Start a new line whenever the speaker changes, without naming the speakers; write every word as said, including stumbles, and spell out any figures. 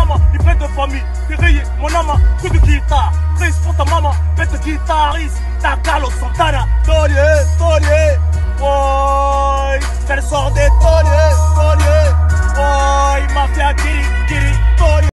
âme, livret de famille, guerrier, mon âme, coup de guitare, prise pour ta maman, bête guitariste, ta Carlos Santana, Tony, Tony, boy, elle sort des Tony, Tony, boy, mafia, Kiri, Kiri, Tony.